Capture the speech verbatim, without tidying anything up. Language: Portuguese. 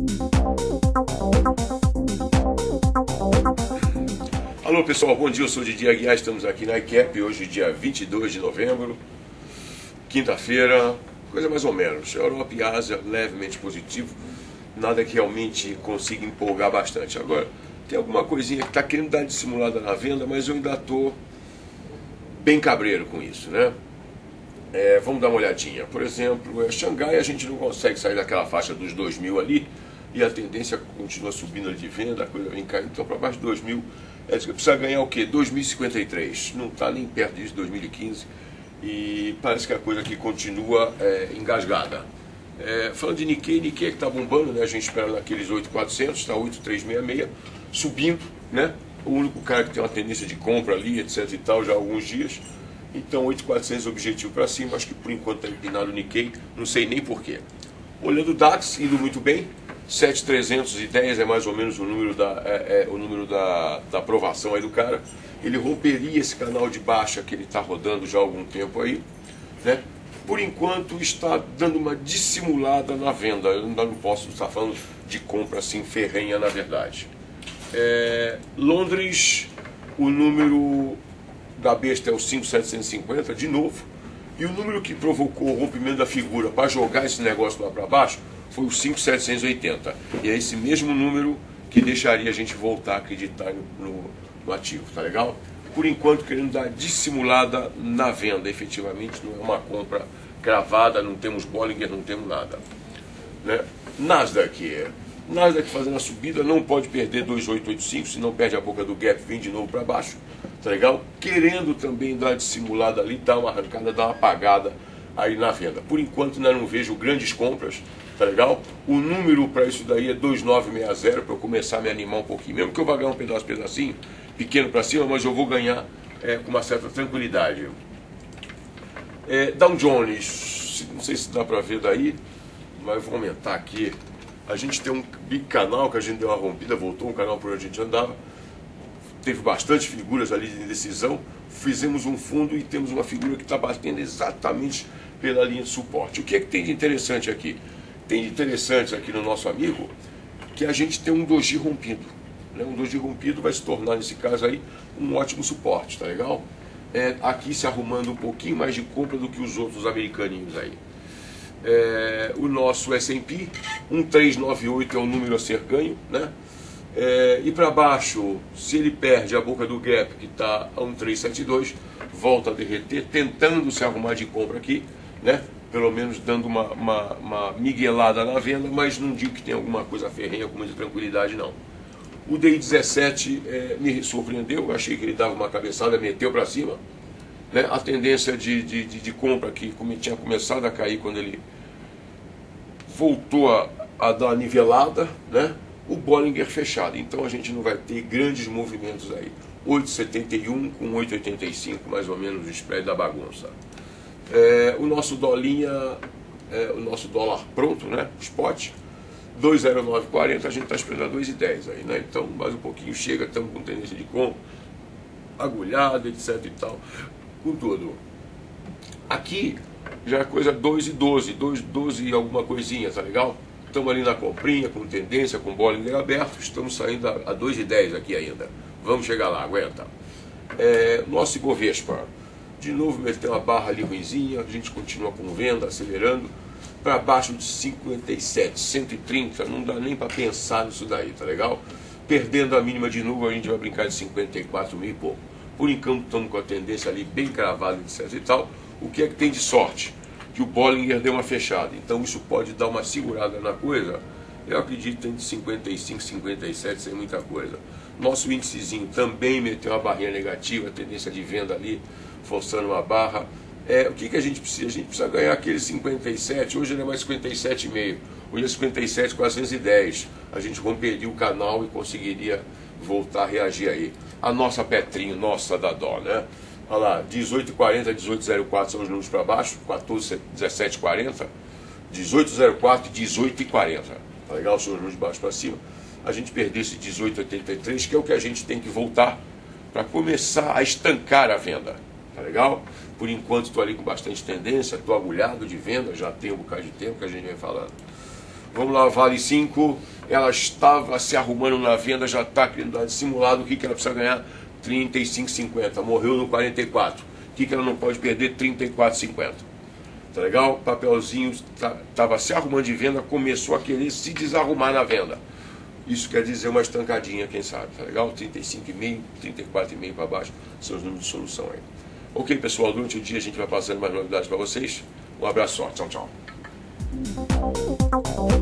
Alô pessoal, bom dia, eu sou o Didi Aguiar, estamos aqui na I C A P, hoje dia vinte e dois de novembro, quinta-feira, coisa mais ou menos, Europa e Ásia levemente positivo, nada que realmente consiga empolgar bastante. Agora, tem alguma coisinha que está querendo dar dissimulada na venda, mas eu ainda estou bem cabreiro com isso, né? É, vamos dar uma olhadinha. Por exemplo, é, Xangai a gente não consegue sair daquela faixa dos dois mil ali, e a tendência continua subindo ali de venda, a coisa vem caindo, então para baixo de dois mil, é, precisa ganhar o quê? dois mil e cinquenta e três, não está nem perto disso, dois mil e quinze, e parece que a coisa aqui continua é, engasgada. É, falando de Nikkei, Nikkei que está bombando, né? A gente espera naqueles oito mil e quatrocentos, está oito mil trezentos e sessenta e seis, subindo, né? O único cara que tem uma tendência de compra ali, etc e tal, já há alguns dias. Então oito mil e quatrocentos objetivo para cima, acho que por enquanto está empinado o Nikkei, não sei nem porquê. Olhando o DAX, indo muito bem, sete mil trezentos e dez é mais ou menos o número da, é, é, o número da, da aprovação aí do cara. Ele romperia esse canal de baixa que ele está rodando já há algum tempo aí, né? Por enquanto está dando uma dissimulada na venda, eu ainda não posso estar falando de compra assim ferrenha na verdade. É, Londres, o número da besta é o cinco mil setecentos e cinquenta, de novo, e o número que provocou o rompimento da figura para jogar esse negócio lá para baixo foi o cinco mil setecentos e oitenta, e é esse mesmo número que deixaria a gente voltar a acreditar no, no, no ativo, tá legal? Por enquanto querendo dar dissimulada na venda, efetivamente não é uma compra cravada, não temos Bollinger, não temos nada, né? Nasdaq, Nasdaq fazendo a subida, não pode perder dois mil oitocentos e oitenta e cinco, senão perde a boca do gap, vem de novo para baixo, tá legal? Querendo também dar dissimulada ali, dar uma arrancada, dar uma apagada aí na venda. Por enquanto ainda não vejo grandes compras, tá legal? O número para isso daí é dois mil novecentos e sessenta, para eu começar a me animar um pouquinho, mesmo que eu vá ganhar um pedaço, pedacinho, pequeno para cima, mas eu vou ganhar é, com uma certa tranquilidade. É, Dow Jones, não sei se dá para ver daí, mas vou aumentar aqui. A gente tem um big canal que a gente deu uma rompida, voltou um canal por onde a gente andava, teve bastante figuras ali de indecisão, fizemos um fundo e temos uma figura que está batendo exatamente pela linha de suporte. O que é que tem de interessante aqui? Tem de interessante aqui no nosso amigo que a gente tem um doji rompido, né? Um doji rompido vai se tornar, nesse caso aí, um ótimo suporte, tá legal? É, aqui se arrumando um pouquinho mais de compra do que os outros americaninhos aí. É, o nosso S and P, mil trezentos e noventa e oito é o número a ser ganho, né? É, e para baixo, se ele perde a boca do gap, que está a mil trezentos e setenta e dois, volta a derreter, tentando se arrumar de compra aqui, né? Pelo menos dando uma, uma, uma miguelada na venda, mas não digo que tem alguma coisa ferrenha com muita tranquilidade, não. O D I dezessete é, me surpreendeu, eu achei que ele dava uma cabeçada, meteu para cima, né? A tendência de, de, de, de compra que como tinha começado a cair quando ele voltou a, a dar nivelada, né? O Bollinger fechado, então a gente não vai ter grandes movimentos aí. oito vírgula setenta e um com oito vírgula oitenta e cinco, mais ou menos, o spread da bagunça. É, o nosso dolinha, é, o nosso dólar pronto, né? Spot, dois vírgula zero nove quarenta, a gente está esperando a dois vírgula dez aí, né? Então mais um pouquinho chega, estamos com tendência de compra, agulhada, etc e tal, com tudo. Aqui já é coisa dois e doze, dois e doze e alguma coisinha, tá legal? Estamos ali na comprinha, com tendência, com Bollinger aberto, estamos saindo a dois e dez aqui ainda. Vamos chegar lá, aguenta. É, nosso Ibovespa, de novo meteu uma barra ali ruinzinha, a gente continua com venda, acelerando, para baixo de cinquenta e sete, cento e trinta, não dá nem para pensar nisso daí, tá legal? Perdendo a mínima de novo, a gente vai brincar de cinquenta e quatro mil e pouco. Por enquanto estamos com a tendência ali bem cravada, etc e tal. O que é que tem de sorte? Que o Bollinger deu uma fechada, então isso pode dar uma segurada na coisa. Eu acredito em cinquenta e cinco, cinquenta e sete, sem muita coisa. Nosso índicezinho também meteu uma barrinha negativa, tendência de venda ali, forçando uma barra. É, o que, que a gente precisa? A gente precisa ganhar aquele cinquenta e sete, hoje ele é mais cinquenta e sete vírgula cinco, hoje é cinquenta e sete, quatrocentos e dez. A gente romperia o canal e conseguiria voltar a reagir aí. A nossa Petrinho, nossa da dó, né? Olha lá, dezoito e quarenta, dezoito e zero quatro são os números para baixo, quatorze, dezessete e quarenta, dezoito e zero quatro e dezoito e quarenta. Tá legal? São os números de baixo para cima. A gente perdeu esse dezoito e oitenta e três, que é o que a gente tem que voltar para começar a estancar a venda. Tá legal? Por enquanto estou ali com bastante tendência, estou agulhado de venda, já tem um bocado de tempo que a gente vem falando. Vamos lá, Vale cinco. Ela estava se arrumando na venda, já está querendo simulado. O que, que ela precisa ganhar? trinta e cinco e cinquenta. Morreu no quarenta e quatro. O que, que ela não pode perder? trinta e quatro e cinquenta. Tá legal? Papelzinho estava se arrumando de venda, começou a querer se desarrumar na venda. Isso quer dizer uma estancadinha, quem sabe, tá legal? trinta e cinco e meio, trinta e quatro e meio para baixo, são os números de solução aí. Ok, pessoal, durante o dia a gente vai passando mais novidades para vocês. Um abraço, tchau, tchau.